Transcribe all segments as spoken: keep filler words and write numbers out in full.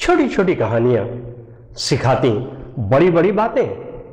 छोटी छोटी कहानियां सिखाती बड़ी बड़ी बातें।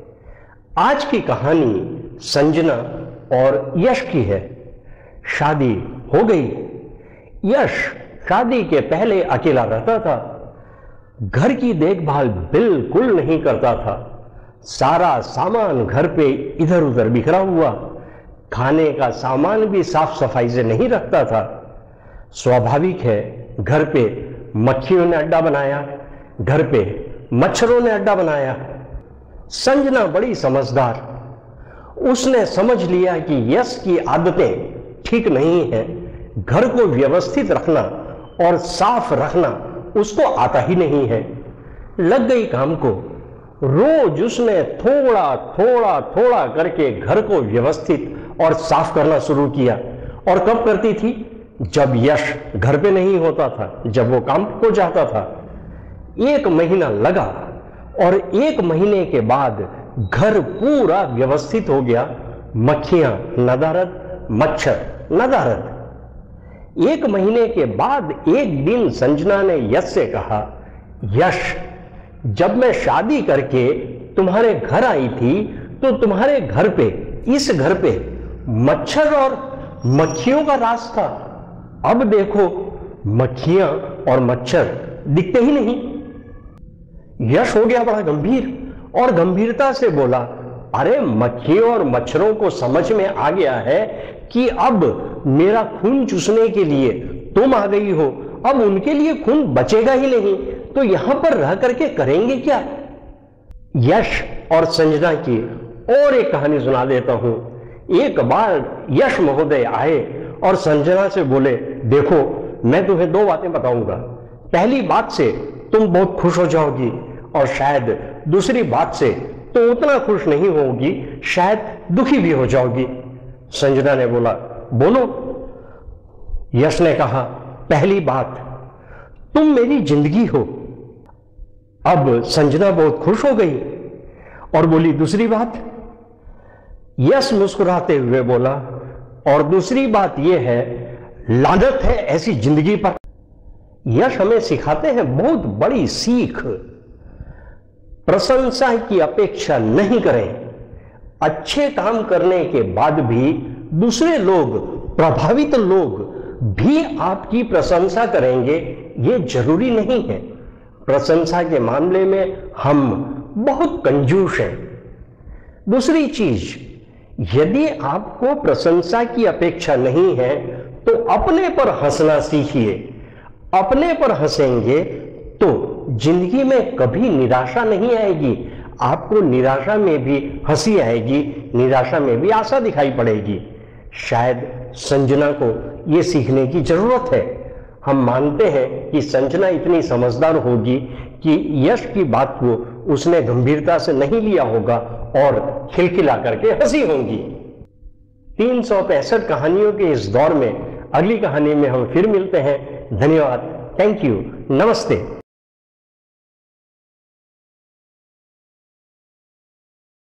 आज की कहानी संजना और यश की है। शादी हो गई। यश शादी के पहले अकेला रहता था। घर की देखभाल बिल्कुल नहीं करता था। सारा सामान घर पे इधर उधर बिखरा हुआ। खाने का सामान भी साफ सफाई से नहीं रखता था। स्वाभाविक है, घर पे मक्खियों ने अड्डा बनाया, घर पे मच्छरों ने अड्डा बनाया। संजना बड़ी समझदार, उसने समझ लिया कि यश की आदतें ठीक नहीं हैं। घर को व्यवस्थित रखना और साफ रखना उसको आता ही नहीं है। लग गई काम को। रोज उसने थोड़ा थोड़ा थोड़ा करके घर को व्यवस्थित और साफ करना शुरू किया। और कब करती थी? जब यश घर पे नहीं होता था, जब वो काम को जाता था। एक महीना लगा और एक महीने के बाद घर पूरा व्यवस्थित हो गया। मक्खियां नदारद, मच्छर नदारद। एक महीने के बाद एक दिन संजना ने यश से कहा, यश, जब मैं शादी करके तुम्हारे घर आई थी तो तुम्हारे घर पे, इस घर पे मच्छर और मक्खियों का राज था। अब देखो मक्खियां और मच्छर दिखते ही नहीं। यश हो गया बड़ा गंभीर और गंभीरता से बोला, अरे मक्खियों और मच्छरों को समझ में आ गया है कि अब मेरा खून चूसने के लिए तुम आ गई हो। अब उनके लिए खून बचेगा ही नहीं, तो यहां पर रह करके करेंगे क्या? यश और संजना की और एक कहानी सुना देता हूं। एक बार यश महोदय आए और संजना से बोले, देखो मैं तुम्हें दो बातें बताऊंगा। पहली बात से तुम बहुत खुश हो जाओगी और शायद दूसरी बात से तो उतना खुश नहीं होगी, शायद दुखी भी हो जाओगी। संजना ने बोला, बोलो। यश ने कहा, पहली बात, तुम मेरी जिंदगी हो। अब संजना बहुत खुश हो गई और बोली, दूसरी बात? यश मुस्कुराते हुए बोला, और दूसरी बात यह है, लानत है ऐसी जिंदगी पर। यश हमें सिखाते हैं बहुत बड़ी सीख। प्रशंसा की अपेक्षा नहीं करें। अच्छे काम करने के बाद भी दूसरे लोग, प्रभावित लोग भी आपकी प्रशंसा करेंगे, ये जरूरी नहीं है। प्रशंसा के मामले में हम बहुत कंजूस हैं। दूसरी चीज, यदि आपको प्रशंसा की अपेक्षा नहीं है तो अपने पर हंसना सीखिए। अपने पर हंसेंगे तो जिंदगी में कभी निराशा नहीं आएगी। आपको निराशा में भी हंसी आएगी, निराशा में भी आशा दिखाई पड़ेगी। शायद संजना को यह सीखने की जरूरत है। हम मानते हैं कि संजना इतनी समझदार होगी कि यश की बात को उसने गंभीरता से नहीं लिया होगा और खिलखिला करके हंसी होंगी। तीन सौ पैंसठ कहानियों के इस दौर में अगली कहानी में हम फिर मिलते हैं। धन्यवाद, थैंक यू, नमस्ते।